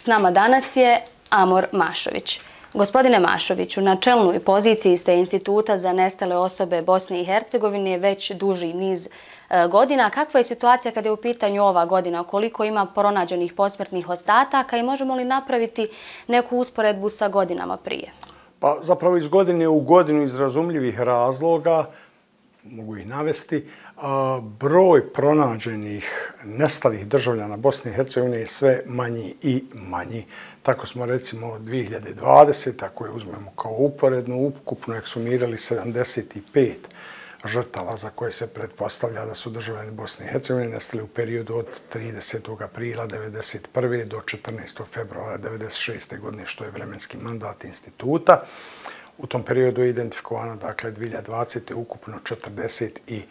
S nama danas je Amor Mašović. Gospodine Mašoviću, na čelnoj poziciji ste Instituta za nestale osobe Bosne i Hercegovine već duži niz godina. Kakva je situacija kada je u pitanju ova godina? Koliko ima pronađenih posmrtnih ostataka i možemo li napraviti neku usporedbu sa godinama prije? Pa zapravo iz godine u godinu iz razumljivih razloga, mogu ih navesti, broj pronađenih nestalih državljana Bosne i Hercegovine je sve manji i manji. Tako smo recimo 2020, ako je uzmemo kao uporednu, ukupno eksumirali 75 žrtava za koje se pretpostavlja da su državljani Bosne i Hercegovine nestali u periodu od 30. aprila 1991. do 14. februara 1996. godine, što je vremenski mandat instituta. U tom periodu je identifikovano, dakle, 2020. ukupno 46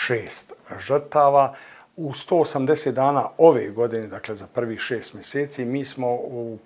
žrtava. U 180 dana ove godine, dakle za prvih 6 mjeseci, mi smo u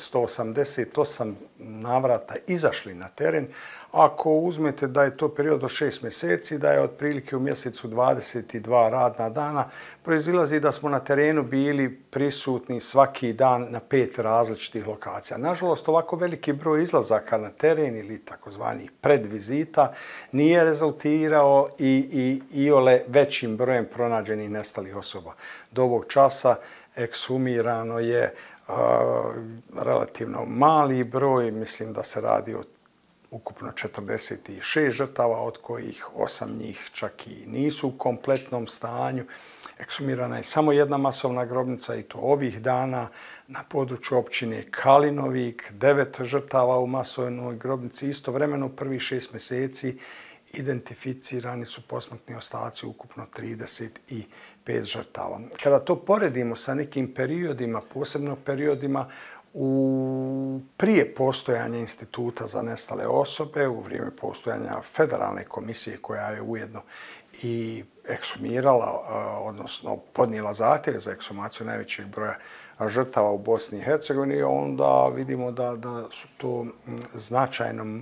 588 navrata izašli na teren. Ako uzmete da je to period od 6 mjeseci, da je otprilike u mjesecu 22 radna dana, proizilazi da smo na terenu bili prisutni svaki dan na 5 različitih lokacija. Nažalost, ovako veliki broj izlazaka na teren ili takozvani predvizita nije rezultirao iole većim brojem pronađenih nestalih osoba. Do ovog časa ekshumirano je relativno mali broj, mislim da se radi o ukupno 46 žrtava, od kojih 8 njih čak i nisu u kompletnom stanju. Ekshumirana je samo jedna masovna grobnica i to ovih dana na području općine Kalinovik, 9 žrtava u masovnoj grobnici. Istovremeno u prvih 6 mjeseci identificirani su posmrtni ostaci ukupno 35 žrtava. Kada to poredimo sa nekim periodima, posebno periodima prije postojanja Instituta za nestale osobe, u vrijeme postojanja Federalne komisije koja je ujedno i ekshumirala, odnosno podnijela zahtjeve za ekshumaciju najvećeg broja žrtava u Bosni i Hercegovini, onda vidimo da su to značajno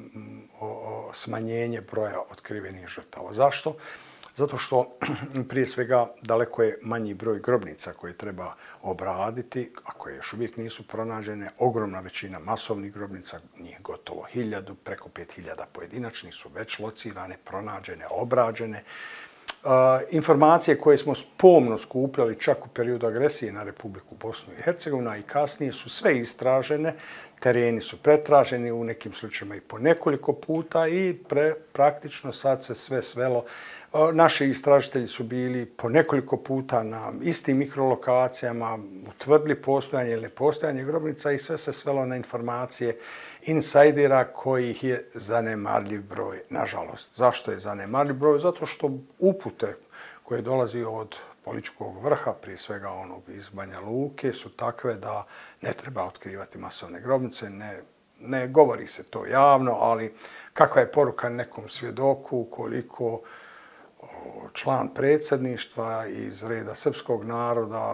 smanjenje broja otkrivenih žrtava. Zašto? Zato što prije svega daleko je manji broj grobnica koje treba obraditi, a koje još uvijek nisu pronađene. Ogromna većina masovnih grobnica, njih gotovo 1000, preko 5000 pojedinačnih su već locirane, pronađene, obrađene. Informacije koje smo pomno skupljali čak u periodu agresije na Republiku Bosnu i Hercegovinu i kasnije su sve istražene, tereni su pretraženi u nekim slučajevima i po nekoliko puta i praktično sad se sve svelo. Naši istražitelji su bili po nekoliko puta na istim mikrolokacijama, utvrdili postojanje ili nepostojanje grobnica i sve se svelo na informacije insajdera kojih je zanemarljiv broj, nažalost. Zašto je zanemarljiv broj? Zato što upute koje dolazi od političkog vrha, prije svega onog iz Banja Luke, su takve da ne treba otkrivati masovne grobnice. Ne govori se to javno, ali kakva je poruka nekom svjedoku koliko član predsjedništva iz reda srpskog naroda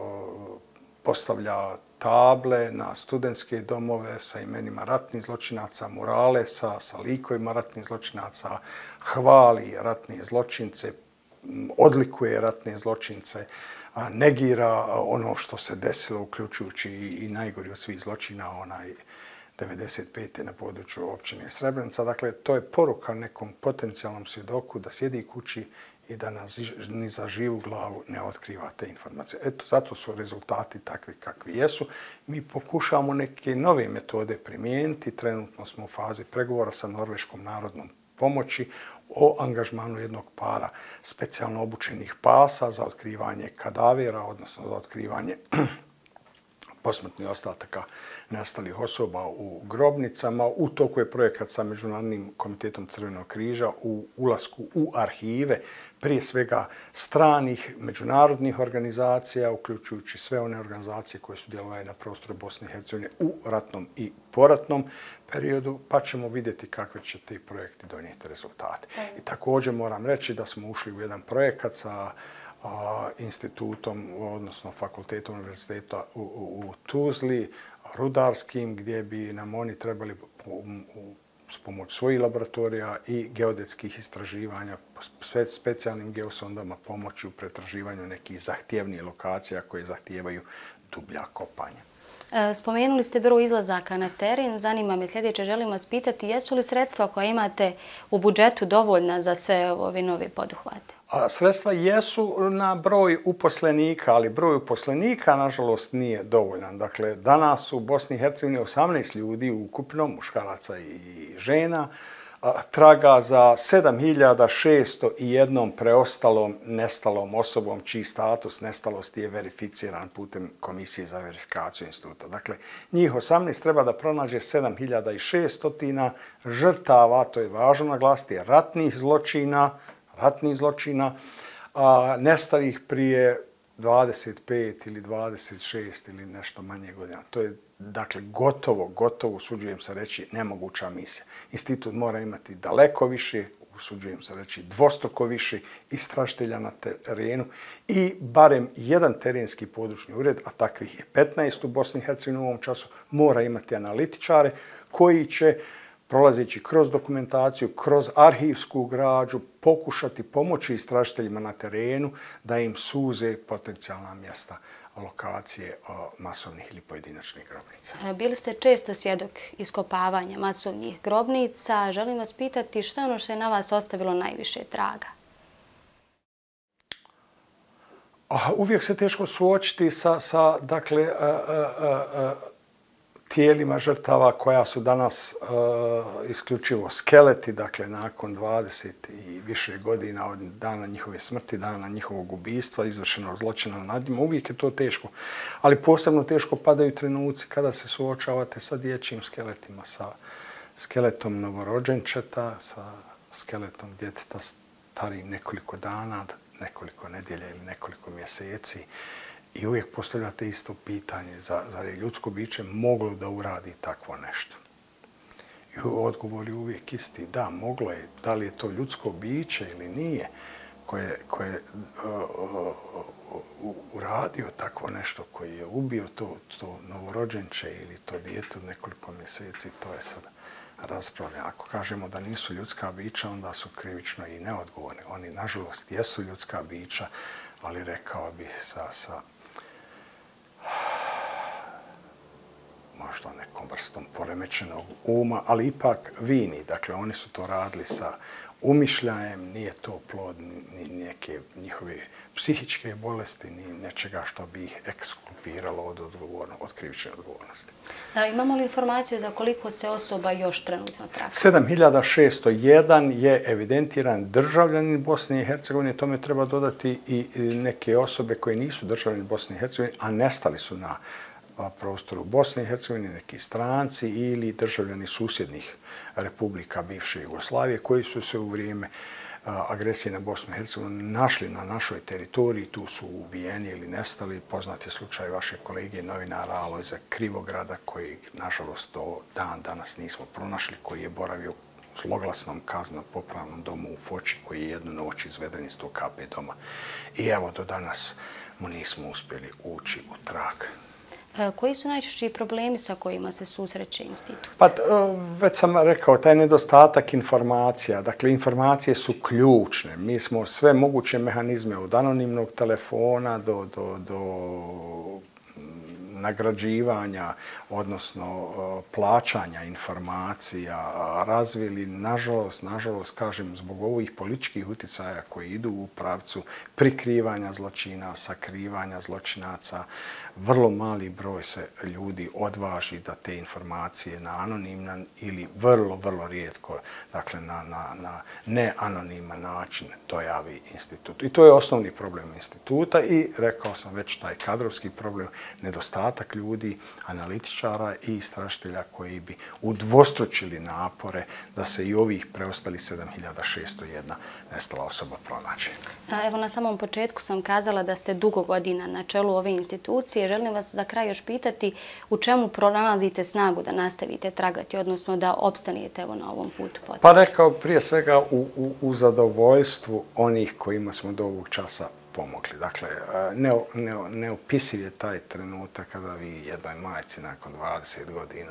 postavlja table na studentske domove sa imenima ratnih zločinaca, murale sa likovima ratnih zločinaca, hvali ratne zločince, odlikuje ratne zločince, negira ono što se desilo, uključujući i najgori od svih zločina, onaj 1995. na području općine Srebrenica. Dakle, to je poruka nekom potencijalnom svjedoku da sjedi kući i da ni za živu glavu ne otkriva te informacije. Eto, zato su rezultati takvi kakvi jesu. Mi pokušavamo neke nove metode primijeniti. Trenutno smo u fazi pregovora sa Norveškom narodnom pomoći o angažmanu jednog para specijalno obučenih pasa za otkrivanje kadavera, odnosno za otkrivanje posmrtnih ostataka nestalih osoba u grobnicama. U toku je projekat sa Međunarodnim komitetom Crvenog križa u ulasku u arhive, prije svega stranih međunarodnih organizacija, uključujući sve one organizacije koje su djelovale na prostoru Bosne i Hercegovine u ratnom i poratnom periodu, pa ćemo vidjeti kakve će ti projekti donijeti rezultate. I također moram reći da smo ušli u jedan projekat sa institutom, odnosno fakultetom univerziteta u Tuzli, rudarskim, gdje bi nam oni trebali s pomoć svojih laboratorija i geodetskih istraživanja specijalnim geosondama pomoći u pretraživanju nekih zahtjevnijih lokacija koje zahtijevaju dublja kopanja. Spomenuli ste broj izlazaka na teren. Zanima me sljedeće, želim vas pitati, jesu li sredstva koja imate u budžetu dovoljna za sve ove nove poduhvate? Sredstva jesu na broj uposlenika, ali broj uposlenika, nažalost, nije dovoljan. Dakle, danas u Bosni i Hercegovini 18 ljudi ukupno, muškaraca i žena, traga za 7.601 preostalom nestalom osobom čiji status nestalosti je verificiran putem Komisije za verifikaciju instituta. Dakle, njih 18 treba da pronađe 7.600 žrtava, to je važno naglasiti, ratnih zločina, nestalih prije 25 ili 26 ili nešto manje godina. To je, dakle, gotovo, usuđujem se reći, nemoguća misija. Institut mora imati daleko više, usuđujem se reći, dvostruko više istražitelja na terenu i barem jedan terenski područni ured, a takvih je 15 u Bosni i Hercegovini u ovom času, mora imati analitičare koji će, prolazeći kroz dokumentaciju, kroz arhivsku građu, pokušati pomoći istražiteljima na terenu da im suze potencijalna mjesta lokacije masovnih ili pojedinačnih grobnica. Bili ste često svjedok iskopavanja masovnih grobnica. Želim vas pitati što je ono što je na vas ostavilo najviše traga? Uvijek se teško suočiti sa dakle, tijelima žrtava koja su danas isključivo skeleti, dakle nakon 20 i više godina od dana njihove smrti, dana njihovog ubistva, izvršenog zločina nad njima. Uvijek je to teško. Ali posebno teško padaju trenuci kada se suočavate sa dječjim skeletima, sa skeletom novorođenčeta, sa skeletom djeteta starijim nekoliko dana, nekoliko nedjelja ili nekoliko mjeseci. I uvijek postavljate isto pitanje, zar je ljudsko biće moglo da uradi takvo nešto? I odgovor je uvijek isti, da, moglo je. Da li je to ljudsko biće ili nije koje uradio takvo nešto, koji je ubio to novorođenče ili to dijete od nekoliko mjeseci, to je sad raspravljeno. Ako kažemo da nisu ljudska bića, onda su krivično i neodgovorni. Oni, nažalost, jesu ljudska bića, ali rekao bih sa možda nekom vrstom poremećenog uma, ali ipak vini. Dakle, oni su to radili sa umišljajem, nije to plod ni neke njihove psihičke bolesti, ni nečega što bi ih ekskulpiralo od krivične odgovornosti. Imamo li informaciju za koliko se osoba još trenutno traga? 7.601 je evidentiran državljanin Bosne i Hercegovine. Tome treba dodati i neke osobe koje nisu državljani Bosne i Hercegovine, a nestali su na prostoru Bosne i Hercegovine, neki stranci ili državljani susjednih republika bivše Jugoslavije koji su se u vrijeme agresije na Bosnu i Hercegovinu našli na našoj teritoriji, tu su ubijeni ili nestali. Poznat je slučaj vaše kolege novinara Alojza Krivograda, koji nažalost do dan danas nismo pronašli, koji je boravio u zloglasnom kazneno-popravnom domu u Foči, koji je jednu noć izveden iz tog KP doma. I evo, do danas mu nismo uspjeli ući u trag. Koji su najčešći problemi sa kojima se susreće institut? Pa, već sam rekao, taj nedostatak informacija. Dakle, informacije su ključne. Mi smo sve moguće mehanizme od anonimnog telefona do nagrađivanja, odnosno plaćanja informacija razvili, nažalost, kažem, zbog ovih političkih utjecaja koji idu u pravcu prikrivanja zločina, sakrivanja zločinaca. Vrlo mali broj se ljudi odvaži da te informacije na anoniman ili vrlo rijetko, dakle na neanoniman način dojavi institutu. I to je osnovni problem instituta i rekao sam već taj kadrovski problem, nedostatak ljudi, analitičara i istražitelja koji bi udvostručili napore da se i ovih preostali 7.601 nestala osoba pronađe. Evo, na samom početku sam kazala da ste dugo godina na čelu ove institucije. Želim vas za kraj još pitati u čemu pronalazite snagu da nastavite tragati, odnosno da opstanete na ovom putu? Pa rekao prije svega u zadovoljstvu onih kojima smo do ovog časa pomogli. Dakle, neopisiv je taj trenutak kada vi jednoj majci nakon 20 godina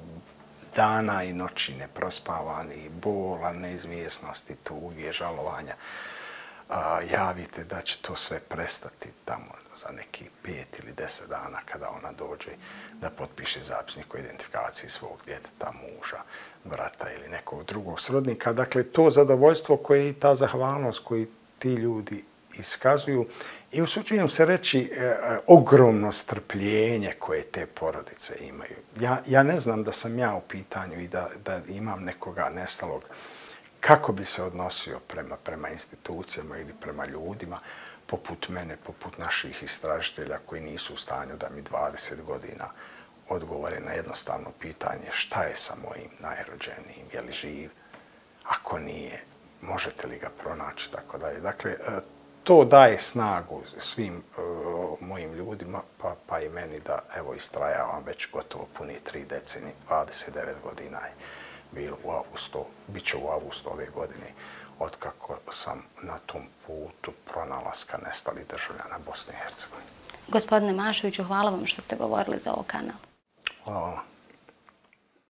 dana i noći neprospavani, bola, neizvjesnosti, tuge, žalovanja, javite da će to sve prestati tamo za neki 5 ili 10 dana kada ona dođe da potpiše zapisnik o identifikaciji svog djeteta, muža, brata ili nekog drugog srodnika. Dakle, to zadovoljstvo koje i ta zahvalnost koju ti ljudi iskazuju i usuđujem se reći ogromno strpljenje koje te porodice imaju. Ja ne znam da sam ja u pitanju i da imam nekoga nestalog kako bi se odnosio prema institucijama ili prema ljudima poput mene, poput naših istražitelja koji nisu u stanju da mi 20 godina odgovore na jednostavno pitanje šta je sa mojim najrođenijim, je li živ, ako nije, možete li ga pronaći, tako dalje. Dakle, to daje snagu svim mojim ljudima, pa i meni da evo istrajavam već gotovo puni 3 decenije, 29 godina je bilo u avgustu, bit će u avgustu ove godine, otkako sam na tom putu pronalaska nestalih državljana Bosne i Hercegovine. Gospodine Mašoviću, hvala vam što ste govorili za ovo kanal. Hvala vam.